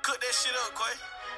Cook that shit up, Quay.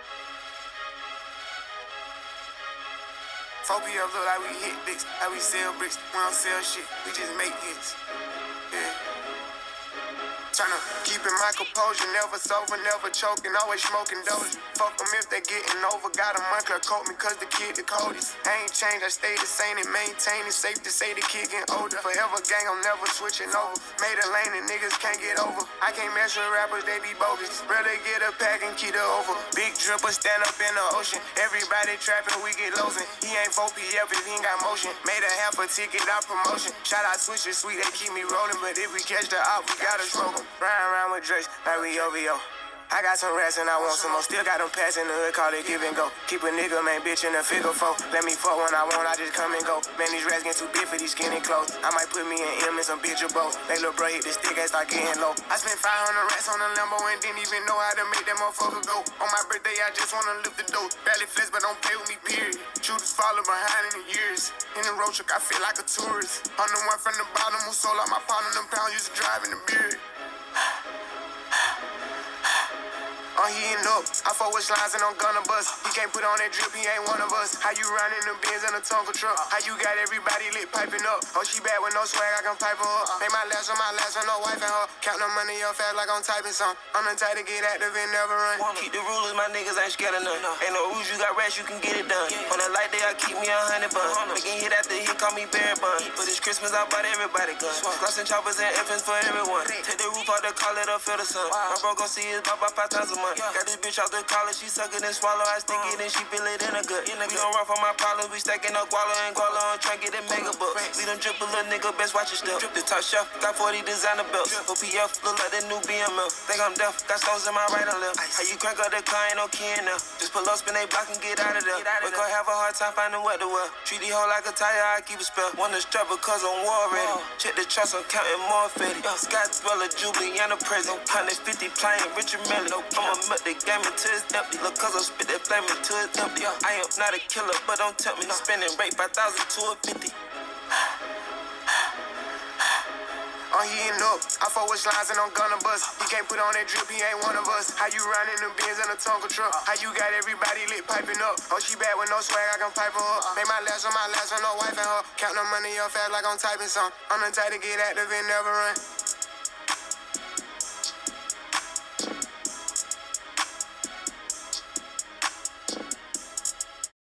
4PM look like we hit bricks, like we sell bricks. We don't sell shit, we just make hits. Yeah. Tryna keeping my composure, never sober, never choking, always smoking doses. Fuck them if they getting over, got a monthly coat me cause the kid the coldest. I ain't changed, I stay the same and maintain it. Safe to say the kid getting older. Forever gang, I'm never switching over. Made a lane and niggas can't get over. I can't mess with rappers, they be bogus. Rather get a pack and keep it over. Big dripper stand up in the ocean. Everybody trapping, we get losing. He ain't 4PF if he ain't got motion. Made a half a ticket out promotion. Shout out Switcher Sweet, they keep me rolling. But if we catch the op, we gotta smoke 'em. Riding around with Drakes like we OVO. I got some rats and I want some more. Still got them pass in the hood, call it give and go. Keep a nigga, man, bitch in a figure four. Let me fuck when I want, I just come and go. Man, these rats get too big for these skinny clothes. I might put me in M and some bitch or both. They little bro hit the stick and start getting low. I spent 500 rats on a Lambo and didn't even know how to make that motherfucker go. On my birthday, I just wanna lift the dough. Barely flex, but don't play with me, period. Shooters follow behind in the years. In the road truck, I feel like a tourist. I'm the one from the bottom who sold out my pound on them pounds, used to drive in the beard. I'm heating up, I fuck with slides and I'm gonna bust. He can't put on that drip, he ain't one of us. How you riding them Benz in a Tonka truck? How you got everybody lit piping up? Oh, she bad with no swag, I can pipe her up. Make my last one, no wife and her. Count no money up fast like I'm typing some. I'm the type to get active and never run. Keep the rulers, my niggas ain't scared of none. Ain't no rules, you got rats, you can get it done. On a light day, I keep me 100 buns. Making hit after hit, call me Barry Bun. For this Christmas, I bought everybody guns. Gloss and choppers and infants for everyone. Take the roof out the call it up, feel the sun. My bro gon' see his about 5 times a month. Got this bitch out the college, she suck it and swallow. I stick it and she feel it in a gut. We don't run from my problems, we stacking up guala and guala and try get a mega buck. We don't drip a little nigga, best watch your step. The top shelf, got 40 designer belts. OPF, look like the new BML. Think I'm deaf, got stones in my right and left. How you crank up the car, ain't no key in there. Just pull up, spin they block and get out of there. We gon' have a hard time finding what to wear. Treat the hoe like a tire, I keep a spell. Wanna strap because I'm war ready. Check the trust, I'm counting more fetty. Scott Dweller, Jubilee, and a present. 150 playing Richard Melly. I'ma milk the game until it's empty. Look, cause I spit that flame until it's empty. I am not a killer, but don't tempt me. Spending rate 5,000 to a 50. I'm heating up, I fuck with slides and I'm gonna bust. He can't put on that drip, he ain't one of us. How you riding them Benz in a Tonka truck? How you got everybody lit piping up? Oh, she bad with no swag, I can pipe her up. Make my last one, no wife and her. Count no money up fast like I'm typing some. I'm the type to get active and never run.